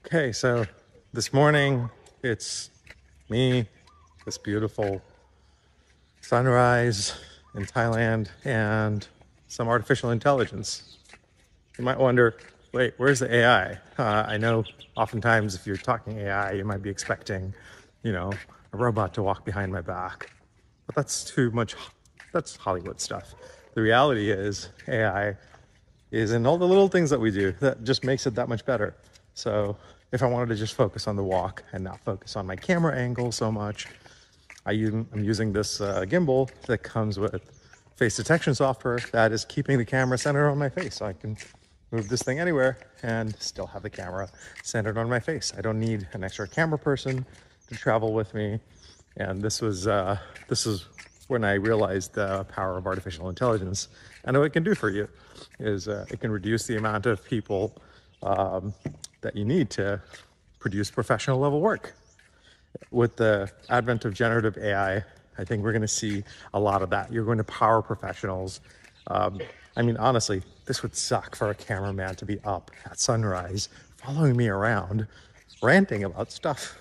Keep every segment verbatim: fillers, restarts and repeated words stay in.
Okay, so this morning it's me, this beautiful sunrise in Thailand, and some artificial intelligence. You might wonder, wait, where's the A I? Uh, I know oftentimes if you're talking A I, you might be expecting, you know, a robot to walk behind my back. But that's too much, that's Hollywood stuff. The reality is A I is in all the little things that we do that just makes it that much better. So if I wanted to just focus on the walk and not focus on my camera angle so much, I use, I'm using this uh, gimbal that comes with face detection software that is keeping the camera centered on my face. So I can move this thing anywhere and still have the camera centered on my face. I don't need an extra camera person to travel with me. And this was, uh, this is when I realized the power of artificial intelligence and what it can do for you is uh, it can reduce the amount of people um, that you need to produce professional level work. With the advent of generative A I, I think we're going to see a lot of that. You're going to power professionals. Um, I mean, honestly, this would suck for a cameraman to be up at sunrise, following me around, ranting about stuff.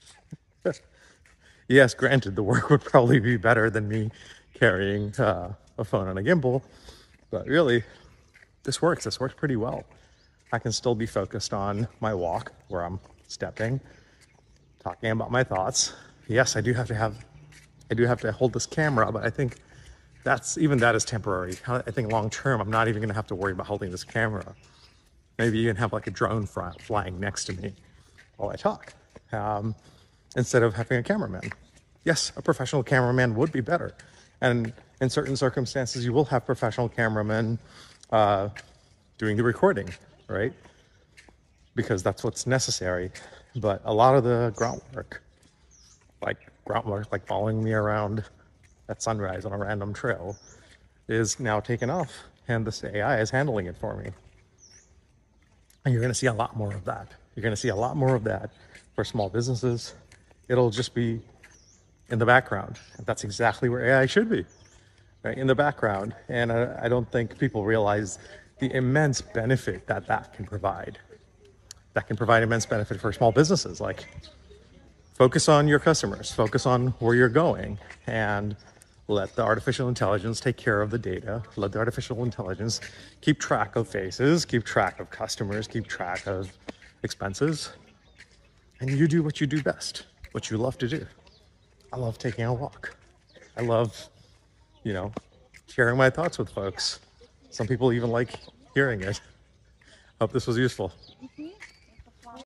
Yes, granted, the work would probably be better than me carrying uh, a phone and a gimbal, but really, this works. This works pretty well. I can still be focused on my walk where I'm stepping, talking about my thoughts. Yes, I do have to have, I do have to hold this camera, but I think that's, even that is temporary. I think long term, I'm not even gonna have to worry about holding this camera. Maybe you can have like a drone flying next to me while I talk, um, instead of having a cameraman. Yes, a professional cameraman would be better. And in certain circumstances, you will have professional cameramen uh, doing the recording, right? Because that's what's necessary. But a lot of the groundwork, like groundwork, like following me around at sunrise on a random trail, is now taken off, and this A I is handling it for me. And you're gonna see a lot more of that. You're gonna see a lot more of that for small businesses. It'll just be in the background. And that's exactly where A I should be, right? In the background. And I, I don't think people realize the immense benefit that that can provide. That can provide immense benefit for small businesses. Like, focus on your customers, focus on where you're going, and let the artificial intelligence take care of the data. Let the artificial intelligence keep track of faces, keep track of customers, keep track of expenses. And you do what you do best, what you love to do. I love taking a walk. I love, you know, sharing my thoughts with folks. Some people even like hearing it. Hope this was useful.